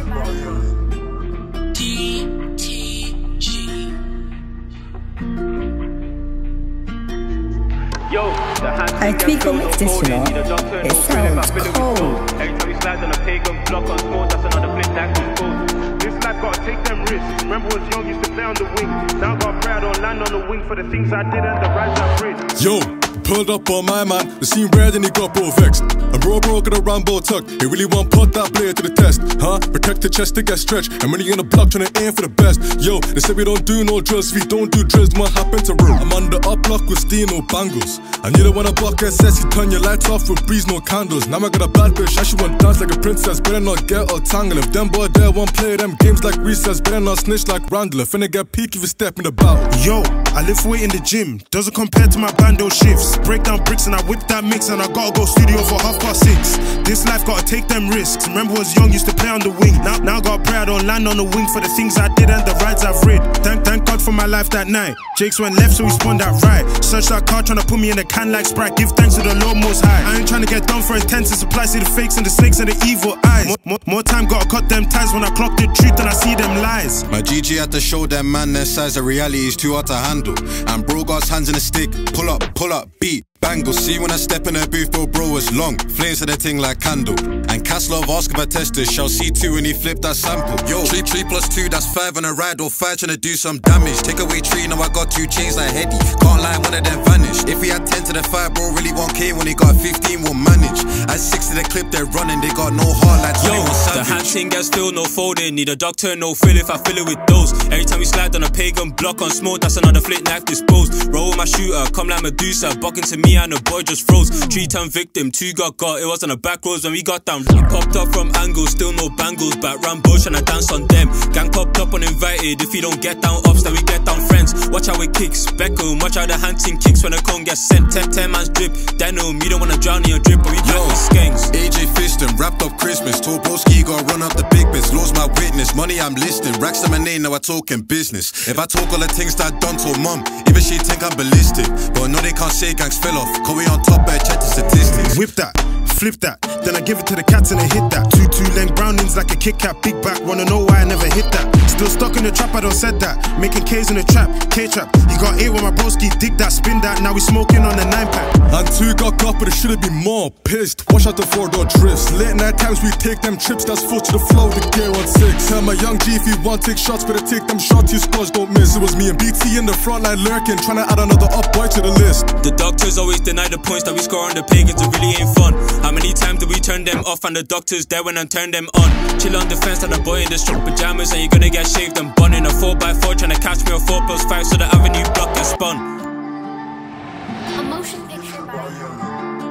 I tweak or mix this, you know. It sounds cold. Every time we slide on a pagan block on small, that's another flip that goes. This life gotta take them risks. Remember was young, used to play on the wing. Now got proud on land on the wing for the things I did and the rise I bridge. Yo, pulled up on my man, the scene red and he got both vexed. And bro got a Rambo tuck, he really want put that blade to the test. Huh? Protect the chest to get stretched, and when you in the block trying to aim for the best. Yo, they say we don't do no drills, if we don't do drills, what happened to real? I'm on the up block with steel, no bangles. And you don't wanna block SS, you turn your lights off with breeze, no candles. Now I got a bad bitch, I should want dance like a princess, better not get all tangled. If them boy there won't play them games like recess, better not snitch like Randall. Finna get peak if you step in the battle. Yo, I lift weight in the gym, doesn't compare to my bando shifts. Break down bricks and I whip that mix, and I gotta go studio for 6:30. This life gotta take them risks. Remember was young, used to play on the wing. Now got proud on land on the wing for the things I did and the rides I've rid. Thank God for my life that night. Jakes went left so he spun that right. Search that car trying to put me in a can like Sprite. Give thanks to the Lord Most High. I ain't trying to get done for intense. It applies to the fakes and the snakes and the evil eyes. More time gotta cut them ties when I clock the truth and I see them lies. My GG had to show them man their size. The reality is too hard to handle. And bro got his hands in a stick. Pull up, beat. Bangle, see when I step in the booth, bro was long. Flames to the ting like candle. And Castlov ask about testers, shall see 2 when he flipped that sample. Yo, 3 plus 2, that's 5 on a ride, or 5 trying to do some damage. Take away 3, now I got 2 chains like Heady. Can't lie, one of them vanished. If we had 10 to the 5, bro really 1K when he got 15, we'll manage. At 6 to the clip, they're running, they got no heart like yo, the hand thing gets filled, no folding. Need a doctor, no fill if I fill it with those. Every time we slide on a pagan block on smoke, that's another flick knife disposed. Roll with my shooter, come like Medusa, bucking to me and the boy just froze. 3-time victim, 2 got, it was on the back roads when we got down. Popped up from angles, still no bangles, back round bush and I dance on them. Gang popped up uninvited, if you don't get down ups, then we get down friends. Watch how it kicks, Beckham, watch how the hand team kicks when the cone gets sent. 10 man's drip, denim, you don't wanna drown in your drip, but we back with skanks. AJ Fiston, wrapped up Christmas, told broski gotta run up the big bits. Lord's my witness, money I'm listing, racks to my name, now I talking business. If I talk all the things that I done to mum, even she think I'm ballistic. But no they can't say gangs fell off, cause we on top, better check the statistics. Whip that, flip that, then I give it to the cats and they hit that. 2-2 brownings like a Kit Kat, big back, wanna know why I never hit that. Still stuck in the trap, I don't said that. Making K's in the trap, K-trap. You got 8 with my broski, dig that, spin that. Now we smoking on the 9-pack. And 2 got, but it should've been more. Pissed, watch out the 4-door drifts. Late night times we take them trips, that's full to the flow, the gear on 6. Tell my young G if you want take shots, better take them shots, you scores don't miss. It was me and BT in the front line lurking, trying to add another up boy to the list. The doctors always deny the points that we score on the pagans, it really ain't fun. How many times do we turn them off and the doctors there when I turn them on? Chill on the fence and a boy in the strong pajamas and you're gonna get shaved and bun in a 4x4 trying to catch me on 4+5 so the avenue block gets spun. A motion picture by